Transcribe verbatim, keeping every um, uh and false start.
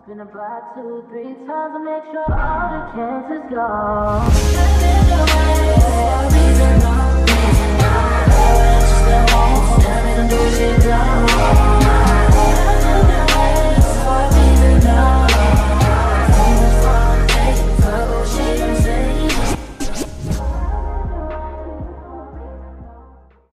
Been about two, three times to make sure all the cancers gone.